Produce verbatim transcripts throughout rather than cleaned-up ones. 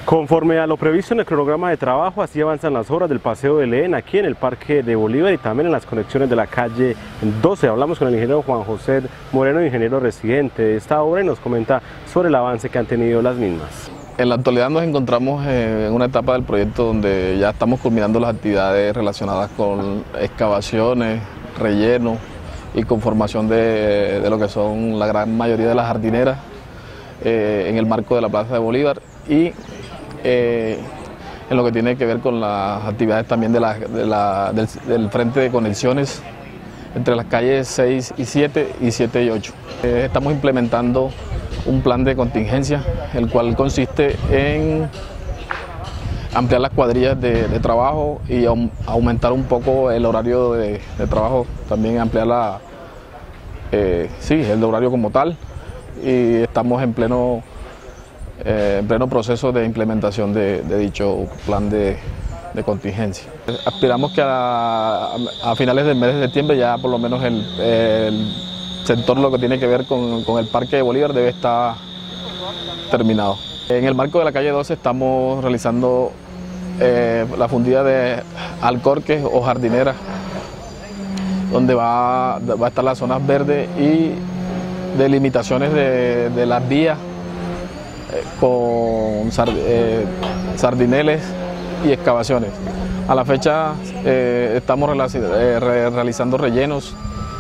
Conforme a lo previsto en el cronograma de trabajo, así avanzan las obras del Paseo de Leén aquí en el Parque de Bolívar y también en las conexiones de la calle doce. Hablamos con el ingeniero Juan José Moreno, ingeniero residente de esta obra, y nos comenta sobre el avance que han tenido las mismas. En la actualidad nos encontramos en una etapa del proyecto donde ya estamos culminando las actividades relacionadas con excavaciones, relleno y conformación de, de lo que son la gran mayoría de las jardineras eh, en el marco de la Plaza de Bolívar y eh, en lo que tiene que ver con las actividades también de la, de la, del, del frente de conexiones entre las calles seis y siete y siete y ocho. Eh, estamos implementando un plan de contingencia, el cual consiste en ampliar las cuadrillas de, de trabajo y um, aumentar un poco el horario de, de trabajo, también ampliar la, eh, sí, el horario como tal, y estamos en pleno, eh, en pleno proceso de implementación de, de dicho plan de, de contingencia. Aspiramos que a, a finales del mes de septiembre ya por lo menos el, el sector, lo que tiene que ver con, con el Parque de Bolívar, debe estar terminado. En el marco de la calle doce estamos realizando eh, la fundida de alcorques o jardineras, donde va, va a estar las zonas verdes y delimitaciones de, de las vías eh, con sard, eh, sardineles y excavaciones. A la fecha eh, estamos eh, re, realizando rellenos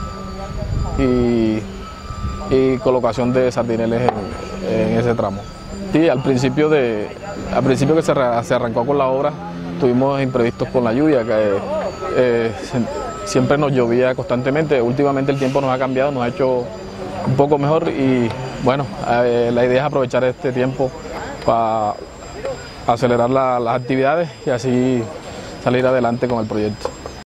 Y, y colocación de sardineles en, en ese tramo. Sí, al principio, de, al principio que se, se arrancó con la obra, tuvimos imprevistos con la lluvia, que eh, siempre nos llovía constantemente. Últimamente el tiempo nos ha cambiado, nos ha hecho un poco mejor y bueno, eh, la idea es aprovechar este tiempo para acelerar la, las actividades y así salir adelante con el proyecto.